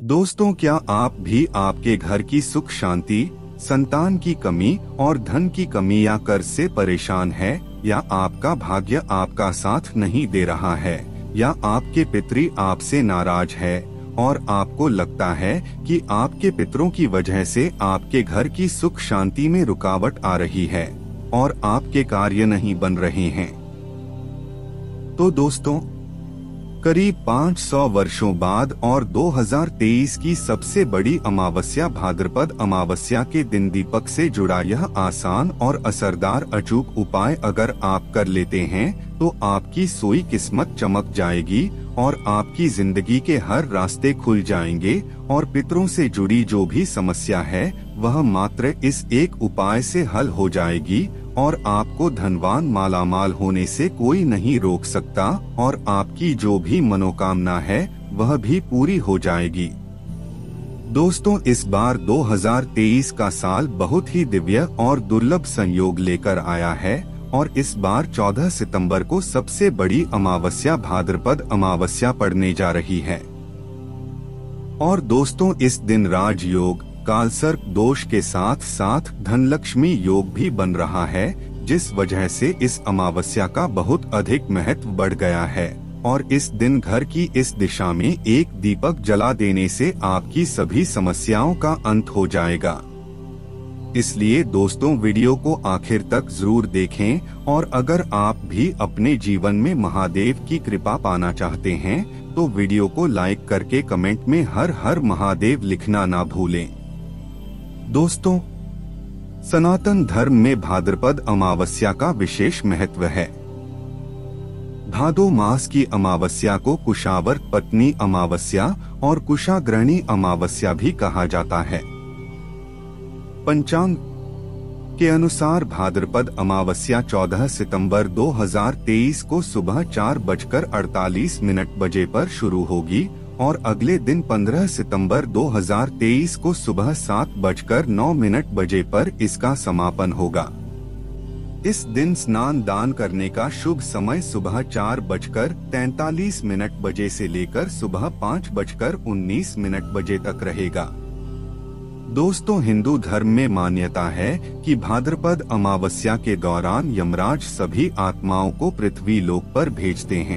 दोस्तों, क्या आप भी आपके घर की सुख शांति, संतान की कमी और धन की कमी या कर्ज से परेशान है, या आपका भाग्य आपका साथ नहीं दे रहा है, या आपके पितृ आपसे नाराज है और आपको लगता है कि आपके पितरों की वजह से आपके घर की सुख शांति में रुकावट आ रही है और आपके कार्य नहीं बन रहे हैं? तो दोस्तों, करीब 500 वर्षों बाद और 2023 की सबसे बड़ी अमावस्या भाद्रपद अमावस्या के दिन दीपक से जुड़ा यह आसान और असरदार अचूक उपाय अगर आप कर लेते हैं तो आपकी सोई किस्मत चमक जाएगी और आपकी जिंदगी के हर रास्ते खुल जाएंगे और पितरों से जुड़ी जो भी समस्या है वह मात्र इस एक उपाय से हल हो जाएगी और आपको धनवान मालामाल होने से कोई नहीं रोक सकता और आपकी जो भी मनोकामना है वह भी पूरी हो जाएगी। दोस्तों, इस बार 2023 का साल बहुत ही दिव्य और दुर्लभ संयोग लेकर आया है और इस बार 14 सितंबर को सबसे बड़ी अमावस्या भाद्रपद अमावस्या पड़ने जा रही है। और दोस्तों, इस दिन राजयोग, कालसर्प दोष के साथ साथ धनलक्ष्मी योग भी बन रहा है, जिस वजह से इस अमावस्या का बहुत अधिक महत्व बढ़ गया है और इस दिन घर की इस दिशा में एक दीपक जला देने से आपकी सभी समस्याओं का अंत हो जाएगा। इसलिए दोस्तों, वीडियो को आखिर तक जरूर देखें और अगर आप भी अपने जीवन में महादेव की कृपा पाना चाहते हैं तो वीडियो को लाइक करके कमेंट में हर हर महादेव लिखना ना भूलें। दोस्तों, सनातन धर्म में भाद्रपद अमावस्या का विशेष महत्व है। भादो मास की अमावस्या को कुशावर पत्नी अमावस्या और कुशाग्रहणी अमावस्या भी कहा जाता है। पंचांग के अनुसार भाद्रपद अमावस्या 14 सितंबर 2023 को सुबह 4:48 बजे पर शुरू होगी और अगले दिन 15 सितंबर 2023 को सुबह 7:09 बजे पर इसका समापन होगा। इस दिन स्नान दान करने का शुभ समय सुबह 4:43 बजे से लेकर सुबह 5:19 बजे तक रहेगा। दोस्तों, हिंदू धर्म में मान्यता है कि भाद्रपद अमावस्या के दौरान यमराज सभी आत्माओं को पृथ्वी लोक पर भेजते हैं।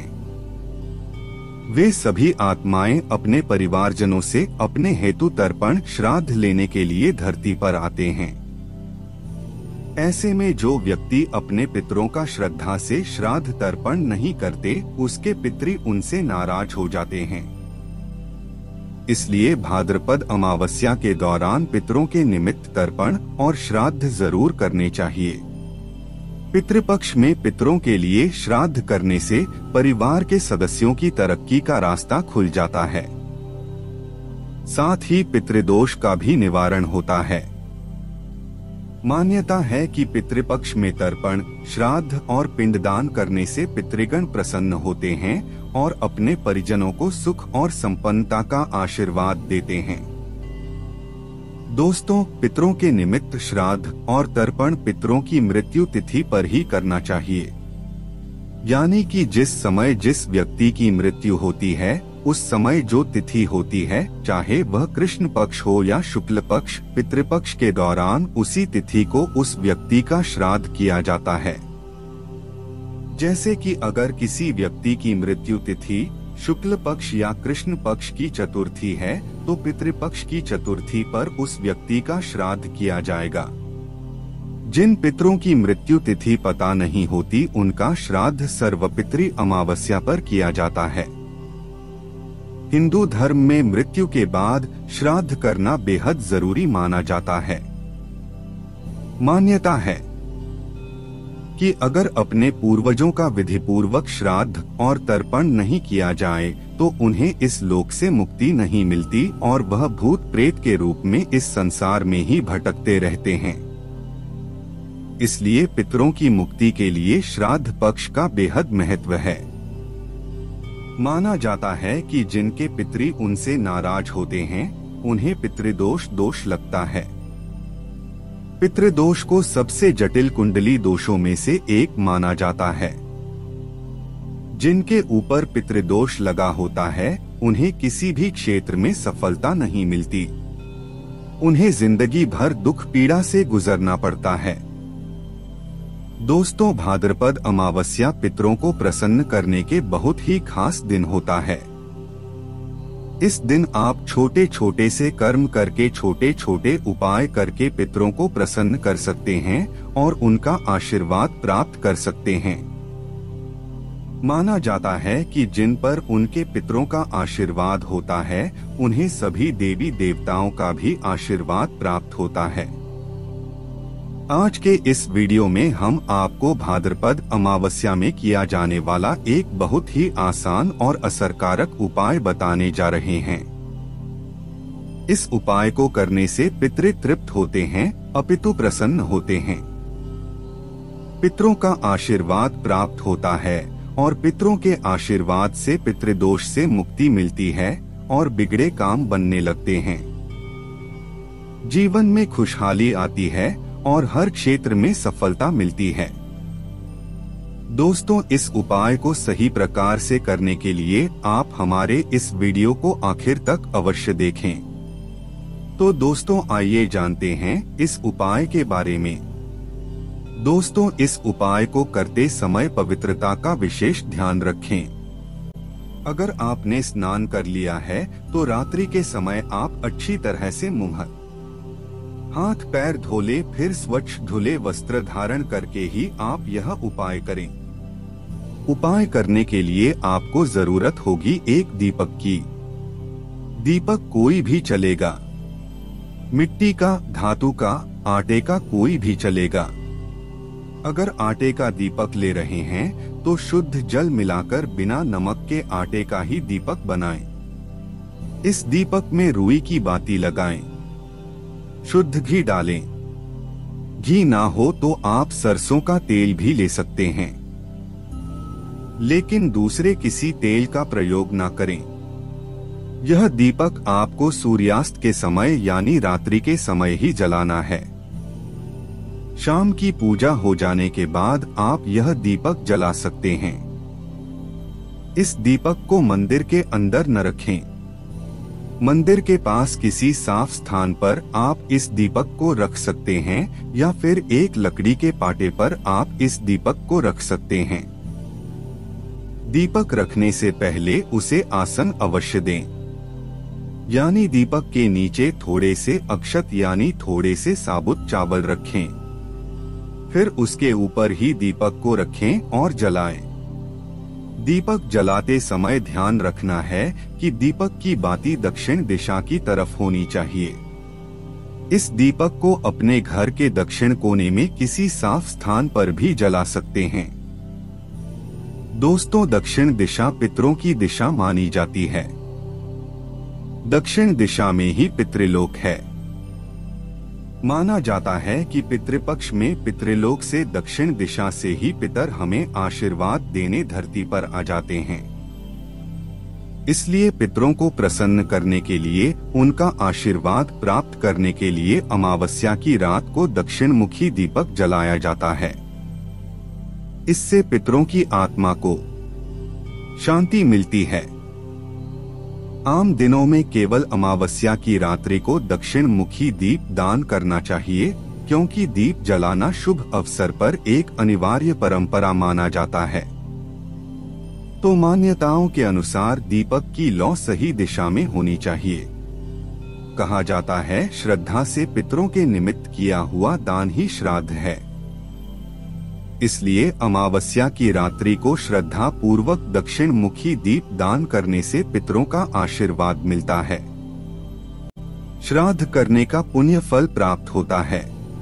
वे सभी आत्माएं अपने परिवारजनों से अपने हेतु तर्पण श्राद्ध लेने के लिए धरती पर आते हैं। ऐसे में जो व्यक्ति अपने पितरों का श्रद्धा से श्राद्ध तर्पण नहीं करते, उसके पितृ उनसे नाराज हो जाते हैं। इसलिए भाद्रपद अमावस्या के दौरान पितरों के निमित्त तर्पण और श्राद्ध जरूर करने चाहिए। पितृपक्ष में पितरों के लिए श्राद्ध करने से परिवार के सदस्यों की तरक्की का रास्ता खुल जाता है। साथ ही पितृदोष का भी निवारण होता है। मान्यता है कि पितृपक्ष में तर्पण, श्राद्ध और पिंडदान करने से पितृगण प्रसन्न होते हैं और अपने परिजनों को सुख और संपन्नता का आशीर्वाद देते हैं। दोस्तों, पितरों के निमित्त श्राद्ध और तर्पण पितरों की मृत्यु तिथि पर ही करना चाहिए। यानी कि जिस समय जिस व्यक्ति की मृत्यु होती है उस समय जो तिथि होती है, चाहे वह कृष्ण पक्ष हो या शुक्ल पक्ष, पितृपक्ष के दौरान उसी तिथि को उस व्यक्ति का श्राद्ध किया जाता है। जैसे कि अगर किसी व्यक्ति की मृत्यु तिथि शुक्ल पक्ष या कृष्ण पक्ष की चतुर्थी है तो पितृपक्ष की चतुर्थी पर उस व्यक्ति का श्राद्ध किया जाएगा। जिन पितरों की मृत्यु तिथि पता नहीं होती उनका श्राद्ध सर्वपितृ अमावस्या पर किया जाता है। हिंदू धर्म में मृत्यु के बाद श्राद्ध करना बेहद जरूरी माना जाता है। मान्यता है कि अगर अपने पूर्वजों का विधिपूर्वक श्राद्ध और तर्पण नहीं किया जाए तो उन्हें इस लोक से मुक्ति नहीं मिलती और वह भूत प्रेत के रूप में इस संसार में ही भटकते रहते हैं। इसलिए पितरों की मुक्ति के लिए श्राद्ध पक्ष का बेहद महत्व है। माना जाता है कि जिनके पितृ उनसे नाराज होते हैं उन्हें पितृदोष लगता है। पितृदोष को सबसे जटिल कुंडली दोषों में से एक माना जाता है। जिनके ऊपर पितृदोष लगा होता है उन्हें किसी भी क्षेत्र में सफलता नहीं मिलती। उन्हें जिंदगी भर दुख पीड़ा से गुजरना पड़ता है। दोस्तों, भाद्रपद अमावस्या पितरों को प्रसन्न करने के बहुत ही खास दिन होता है। इस दिन आप छोटे छोटे से कर्म करके, छोटे छोटे उपाय करके पितरों को प्रसन्न कर सकते हैं और उनका आशीर्वाद प्राप्त कर सकते हैं। माना जाता है कि जिन पर उनके पितरों का आशीर्वाद होता है, उन्हें सभी देवी देवताओं का भी आशीर्वाद प्राप्त होता है। आज के इस वीडियो में हम आपको भाद्रपद अमावस्या में किया जाने वाला एक बहुत ही आसान और असरकारक उपाय बताने जा रहे हैं। इस उपाय को करने से पितृ तृप्त होते हैं, अपितु प्रसन्न होते हैं। पितरों का आशीर्वाद प्राप्त होता है और पितरों के आशीर्वाद से पितृदोष से मुक्ति मिलती है और बिगड़े काम बनने लगते हैं। जीवन में खुशहाली आती है और हर क्षेत्र में सफलता मिलती है। दोस्तों, इस उपाय को सही प्रकार से करने के लिए आप हमारे इस वीडियो को आखिर तक अवश्य देखें। तो दोस्तों, आइए जानते हैं इस उपाय के बारे में। दोस्तों, इस उपाय को करते समय पवित्रता का विशेष ध्यान रखें। अगर आपने स्नान कर लिया है तो रात्रि के समय आप अच्छी तरह से मुंह हाथ पैर धोले, फिर स्वच्छ धुले वस्त्र धारण करके ही आप यह उपाय करें। उपाय करने के लिए आपको जरूरत होगी एक दीपक की। दीपक कोई भी चलेगा, मिट्टी का, धातु का, आटे का कोई भी चलेगा। अगर आटे का दीपक ले रहे हैं तो शुद्ध जल मिलाकर बिना नमक के आटे का ही दीपक बनाएं। इस दीपक में रुई की बाती लगाएं। शुद्ध घी डालें। घी ना हो तो आप सरसों का तेल भी ले सकते हैं, लेकिन दूसरे किसी तेल का प्रयोग ना करें। यह दीपक आपको सूर्यास्त के समय यानी रात्रि के समय ही जलाना है। शाम की पूजा हो जाने के बाद आप यह दीपक जला सकते हैं। इस दीपक को मंदिर के अंदर न रखें। मंदिर के पास किसी साफ स्थान पर आप इस दीपक को रख सकते हैं या फिर एक लकड़ी के पाटे पर आप इस दीपक को रख सकते हैं। दीपक रखने से पहले उसे आसन अवश्य दें, यानी दीपक के नीचे थोड़े से अक्षत यानी थोड़े से साबुत चावल रखें। फिर उसके ऊपर ही दीपक को रखें और जलाएं। दीपक जलाते समय ध्यान रखना है कि दीपक की बाती दक्षिण दिशा की तरफ होनी चाहिए। इस दीपक को अपने घर के दक्षिण कोने में किसी साफ स्थान पर भी जला सकते हैं। दोस्तों, दक्षिण दिशा पितरों की दिशा मानी जाती है। दक्षिण दिशा में ही पितृलोक है। माना जाता है कि पितृपक्ष में पितृलोक से दक्षिण दिशा से ही पितर हमें आशीर्वाद देने धरती पर आ जाते हैं। इसलिए पितरों को प्रसन्न करने के लिए, उनका आशीर्वाद प्राप्त करने के लिए अमावस्या की रात को दक्षिण मुखी दीपक जलाया जाता है। इससे पितरों की आत्मा को शांति मिलती है। आम दिनों में केवल अमावस्या की रात्रि को दक्षिण मुखी दीप दान करना चाहिए, क्योंकि दीप जलाना शुभ अवसर पर एक अनिवार्य परंपरा माना जाता है। तो मान्यताओं के अनुसार दीपक की लौ सही दिशा में होनी चाहिए। कहा जाता है, श्रद्धा से पितरों के निमित्त किया हुआ दान ही श्राद्ध है। इसलिए अमावस्या की रात्रि को श्रद्धा पूर्वक दक्षिण मुखी दीप दान करने से पितरों का आशीर्वाद मिलता है। श्राद्ध करने का पुण्य फल प्राप्त होता है।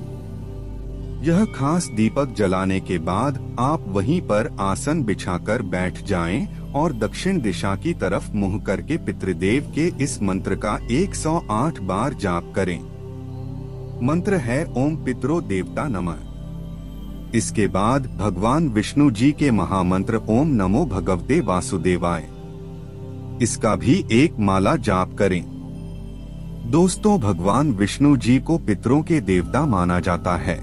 यह खास दीपक जलाने के बाद आप वहीं पर आसन बिछाकर बैठ जाएं और दक्षिण दिशा की तरफ मुंह करके पितृदेव के इस मंत्र का 108 बार जाप करें। मंत्र है ओम पितरो देवता नमः। इसके बाद भगवान विष्णु जी के महामंत्र ओम नमो भगवते वासुदेवाय, इसका भी एक माला जाप करें। दोस्तों, भगवान विष्णु जी को पितरों के देवता माना जाता है।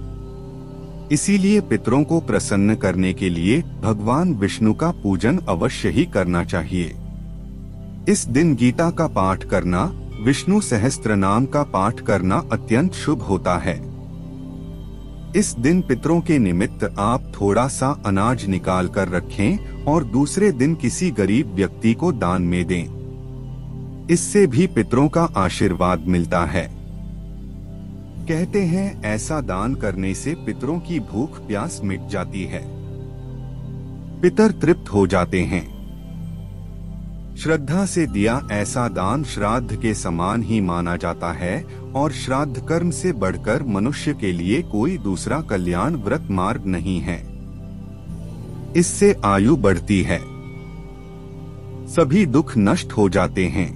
इसीलिए पितरों को प्रसन्न करने के लिए भगवान विष्णु का पूजन अवश्य ही करना चाहिए। इस दिन गीता का पाठ करना, विष्णु सहस्त्र नाम का पाठ करना अत्यंत शुभ होता है। इस दिन पितरों के निमित्त आप थोड़ा सा अनाज निकाल कर रखें और दूसरे दिन किसी गरीब व्यक्ति को दान में दें। इससे भी पितरों का आशीर्वाद मिलता है। कहते हैं ऐसा दान करने से पितरों की भूख प्यास मिट जाती है, पितर तृप्त हो जाते हैं। श्रद्धा से दिया ऐसा दान श्राद्ध के समान ही माना जाता है और श्राद्ध कर्म से बढ़कर मनुष्य के लिए कोई दूसरा कल्याण व्रत मार्ग नहीं है। इससे आयु बढ़ती है, सभी दुख नष्ट हो जाते हैं।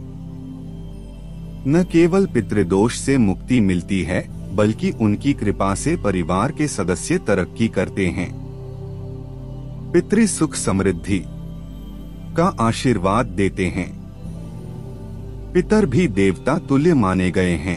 न केवल पितृदोष से मुक्ति मिलती है, बल्कि उनकी कृपा से परिवार के सदस्य तरक्की करते हैं। पितृ सुख समृद्धि का आशीर्वाद देते हैं। पितर भी देवता तुल्य माने गए हैं,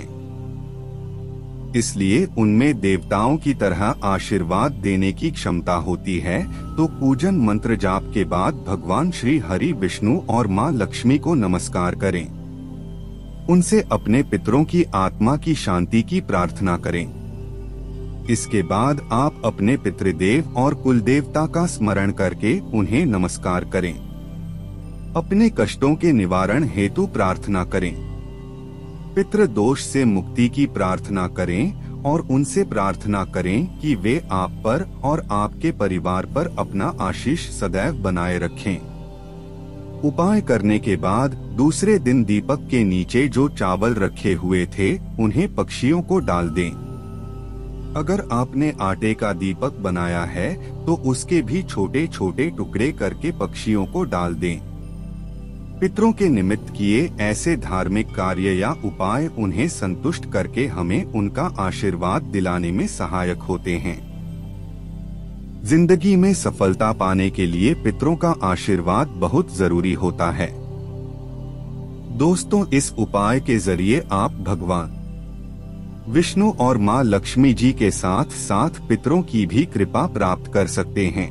इसलिए उनमें देवताओं की तरह आशीर्वाद देने की क्षमता होती है। तो पूजन मंत्र जाप के बाद भगवान श्री हरि, विष्णु और मां लक्ष्मी को नमस्कार करें। उनसे अपने पितरों की आत्मा की शांति की प्रार्थना करें। इसके बाद आप अपने पितृदेव और कुलदेवता का स्मरण करके उन्हें नमस्कार करें। अपने कष्टों के निवारण हेतु प्रार्थना करें। पितृ दोष से मुक्ति की प्रार्थना करें और उनसे प्रार्थना करें कि वे आप पर और आपके परिवार पर अपना आशीष सदैव बनाए रखें। उपाय करने के बाद दूसरे दिन दीपक के नीचे जो चावल रखे हुए थे उन्हें पक्षियों को डाल दें। अगर आपने आटे का दीपक बनाया है तो उसके भी छोटे छोटे टुकड़े करके पक्षियों को डाल दें। पितरों के निमित्त किए ऐसे धार्मिक कार्य या उपाय उन्हें संतुष्ट करके हमें उनका आशीर्वाद दिलाने में सहायक होते हैं। जिंदगी में सफलता पाने के लिए पितरों का आशीर्वाद बहुत जरूरी होता है। दोस्तों, इस उपाय के जरिए आप भगवान विष्णु और मां लक्ष्मी जी के साथ साथ पितरों की भी कृपा प्राप्त कर सकते हैं।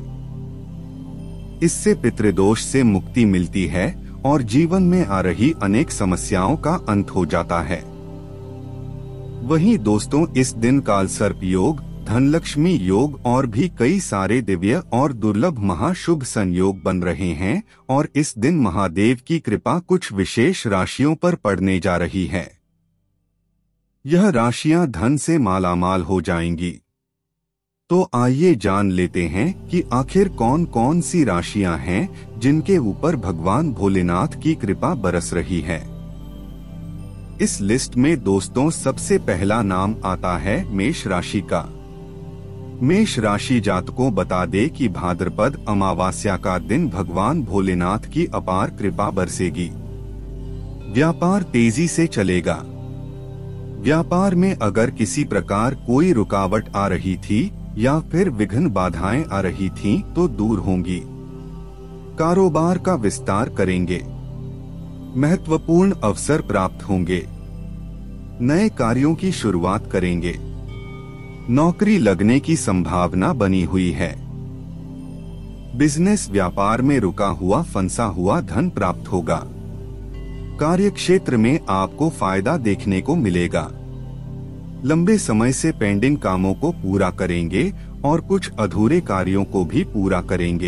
इससे पितृदोष से मुक्ति मिलती है और जीवन में आ रही अनेक समस्याओं का अंत हो जाता है। वहीं दोस्तों, इस दिन काल सर्प योग, धनलक्ष्मी योग और भी कई सारे दिव्य और दुर्लभ महाशुभ संयोग बन रहे हैं और इस दिन महादेव की कृपा कुछ विशेष राशियों पर पड़ने जा रही है। यह राशियां धन से मालामाल हो जाएंगी। तो आइए जान लेते हैं कि आखिर कौन कौन सी राशियां हैं जिनके ऊपर भगवान भोलेनाथ की कृपा बरस रही है। इस लिस्ट में दोस्तों सबसे पहला नाम आता है मेष राशि का। मेष राशि जातकों बता दे कि भाद्रपद अमावास्या का दिन भगवान भोलेनाथ की अपार कृपा बरसेगी। व्यापार तेजी से चलेगा। व्यापार में अगर किसी प्रकार कोई रुकावट आ रही थी या फिर विघ्न बाधाएं आ रही थीं तो दूर होंगी। कारोबार का विस्तार करेंगे। महत्वपूर्ण अवसर प्राप्त होंगे। नए कार्यों की शुरुआत करेंगे। नौकरी लगने की संभावना बनी हुई है। बिजनेस व्यापार में रुका हुआ फंसा हुआ धन प्राप्त होगा। कार्यक्षेत्र में आपको फायदा देखने को मिलेगा। लंबे समय से पेंडिंग कामों को पूरा करेंगे और कुछ अधूरे कार्यों को भी पूरा करेंगे।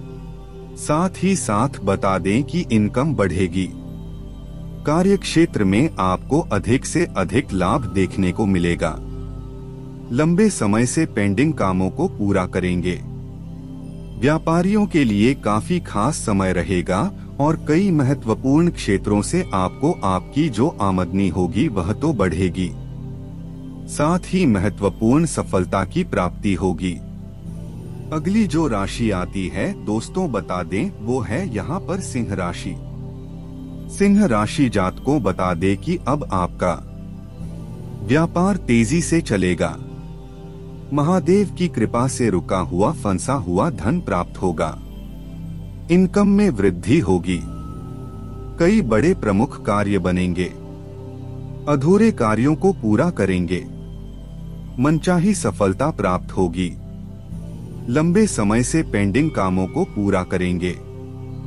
साथ ही साथ बता दें कि इनकम बढ़ेगी। कार्यक्षेत्र में आपको अधिक से अधिक लाभ देखने को मिलेगा। लंबे समय से पेंडिंग कामों को पूरा करेंगे। व्यापारियों के लिए काफी खास समय रहेगा और कई महत्वपूर्ण क्षेत्रों से आपको आपकी जो आमदनी होगी वह तो बढ़ेगी, साथ ही महत्वपूर्ण सफलता की प्राप्ति होगी। अगली जो राशि आती है दोस्तों बता दें वो है यहाँ पर सिंह राशि। सिंह राशि जातकों बता दे कि अब आपका व्यापार तेजी से चलेगा। महादेव की कृपा से रुका हुआ फंसा हुआ धन प्राप्त होगा। इनकम में वृद्धि होगी। कई बड़े प्रमुख कार्य बनेंगे। अधूरे कार्यों को पूरा करेंगे। मनचाही सफलता प्राप्त होगी। लंबे समय से पेंडिंग कामों को पूरा करेंगे।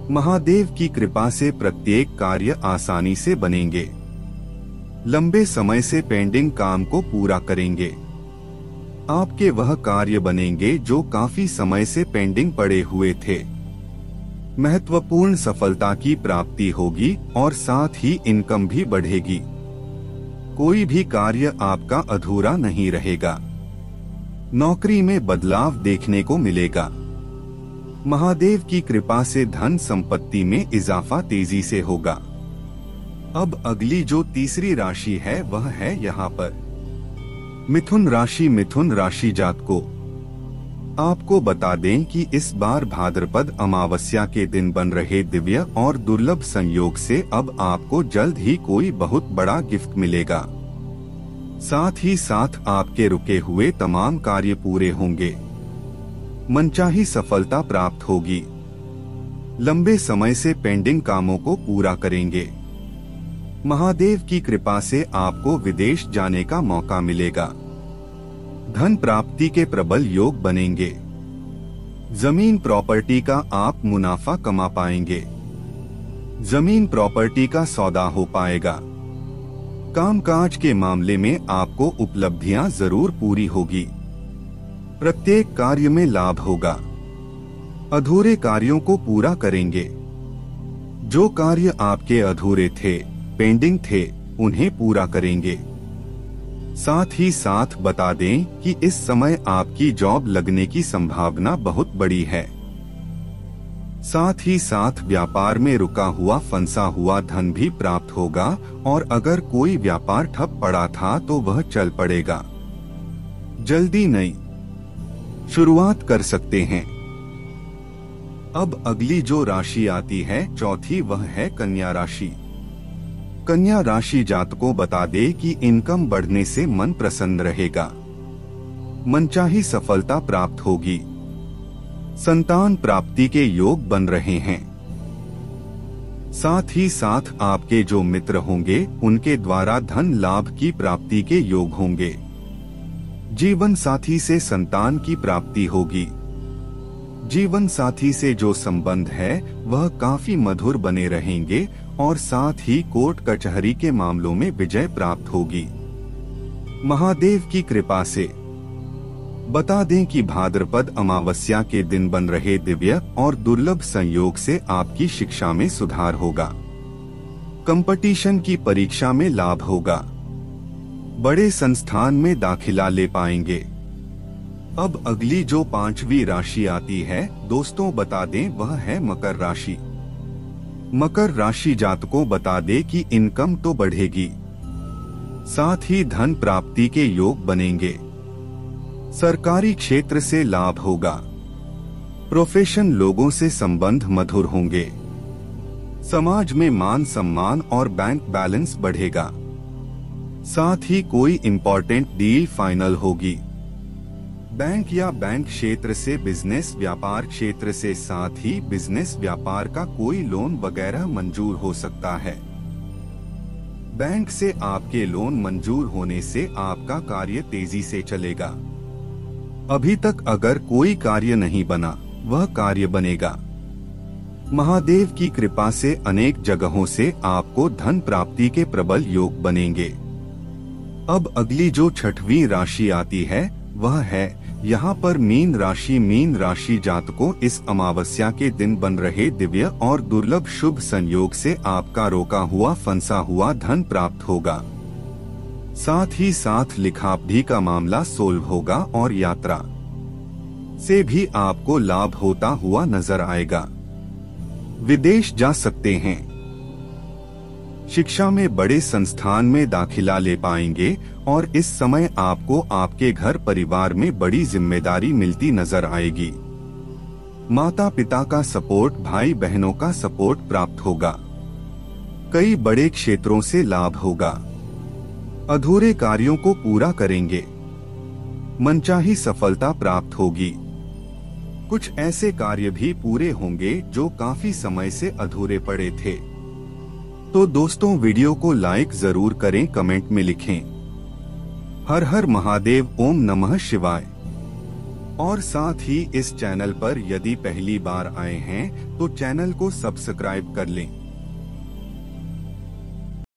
महादेव की कृपा से प्रत्येक कार्य आसानी से बनेंगे। लंबे समय से पेंडिंग काम को पूरा करेंगे। आपके वह कार्य बनेंगे जो काफी समय से पेंडिंग पड़े हुए थे। महत्वपूर्ण सफलता की प्राप्ति होगी और साथ ही इनकम भी बढ़ेगी। कोई भी कार्य आपका अधूरा नहीं रहेगा। नौकरी में बदलाव देखने को मिलेगा। महादेव की कृपा से धन संपत्ति में इजाफा तेजी से होगा। अब अगली जो तीसरी राशि है वह है यहाँ पर मिथुन राशि। मिथुन राशि जातकों, आपको बता दें कि इस बार भाद्रपद अमावस्या के दिन बन रहे दिव्य और दुर्लभ संयोग से अब आपको जल्द ही कोई बहुत बड़ा गिफ्ट मिलेगा। साथ ही साथ आपके रुके हुए तमाम कार्य पूरे होंगे। मनचाही सफलता प्राप्त होगी। लंबे समय से पेंडिंग कामों को पूरा करेंगे। महादेव की कृपा से आपको विदेश जाने का मौका मिलेगा। धन प्राप्ति के प्रबल योग बनेंगे। जमीन प्रॉपर्टी का आप मुनाफा कमा पाएंगे। जमीन प्रॉपर्टी का सौदा हो पाएगा। कामकाज के मामले में आपको उपलब्धियां जरूर पूरी होगी। प्रत्येक कार्य में लाभ होगा। अधूरे कार्यों को पूरा करेंगे। जो कार्य आपके अधूरे थे, पेंडिंग थे, उन्हें पूरा करेंगे। साथ ही साथ बता दें कि इस समय आपकी जॉब लगने की संभावना बहुत बड़ी है। साथ ही साथ व्यापार में रुका हुआ फंसा हुआ धन भी प्राप्त होगा और अगर कोई व्यापार ठप पड़ा था तो वह चल पड़ेगा। जल्दी नई शुरुआत कर सकते हैं। अब अगली जो राशि आती है चौथी, वह है कन्या राशि। कन्या राशि जातकों बता दे कि इनकम बढ़ने से मन प्रसन्न रहेगा। मनचाही सफलता प्राप्त होगी। संतान प्राप्ति के योग बन रहे हैं। साथ ही साथ आपके जो मित्र होंगे उनके द्वारा धन लाभ की प्राप्ति के योग होंगे। जीवन साथी से संतान की प्राप्ति होगी। जीवन साथी से जो संबंध है वह काफी मधुर बने रहेंगे और साथ ही कोर्ट कचहरी के मामलों में विजय प्राप्त होगी। महादेव की कृपा से बता दें कि भाद्रपद अमावस्या के दिन बन रहे दिव्य और दुर्लभ संयोग से आपकी शिक्षा में सुधार होगा। कंपटीशन की परीक्षा में लाभ होगा। बड़े संस्थान में दाखिला ले पाएंगे। अब अगली जो पांचवी राशि आती है दोस्तों बता दें वह है मकर राशि। मकर राशि जातकों बता दे कि इनकम तो बढ़ेगी, साथ ही धन प्राप्ति के योग बनेंगे। सरकारी क्षेत्र से लाभ होगा। प्रोफेशन लोगों से संबंध मधुर होंगे। समाज में मान सम्मान और बैंक बैलेंस बढ़ेगा। साथ ही कोई इम्पोर्टेंट डील फाइनल होगी। बैंक या बैंक क्षेत्र से बिजनेस व्यापार क्षेत्र से साथ ही बिजनेस व्यापार का कोई लोन वगैरह मंजूर हो सकता है। बैंक से आपके लोन मंजूर होने से आपका कार्य तेजी से चलेगा। अभी तक अगर कोई कार्य नहीं बना वह कार्य बनेगा। महादेव की कृपा से अनेक जगहों से आपको धन प्राप्ति के प्रबल योग बनेंगे। अब अगली जो छठवीं राशि आती है वह है यहाँ पर मीन राशि। मीन राशि जातकों इस अमावस्या के दिन बन रहे दिव्य और दुर्लभ शुभ संयोग से आपका रोका हुआ फंसा हुआ धन प्राप्त होगा। साथ ही साथ लिखापढ़ी का मामला सोल्व होगा और यात्रा से भी आपको लाभ होता हुआ नजर आएगा। विदेश जा सकते हैं। शिक्षा में बड़े संस्थान में दाखिला ले पाएंगे और इस समय आपको आपके घर परिवार में बड़ी जिम्मेदारी मिलती नजर आएगी। माता पिता का सपोर्ट, भाई बहनों का सपोर्ट प्राप्त होगा। कई बड़े क्षेत्रों से लाभ होगा। अधूरे कार्यों को पूरा करेंगे। मनचाही सफलता प्राप्त होगी। कुछ ऐसे कार्य भी पूरे होंगे जो काफी समय से अधूरे पड़े थे। तो दोस्तों वीडियो को लाइक जरूर करें, कमेंट में लिखें हर हर महादेव, ओम नमः शिवाय। और साथ ही इस चैनल पर यदि पहली बार आए हैं तो चैनल को सब्सक्राइब कर लें।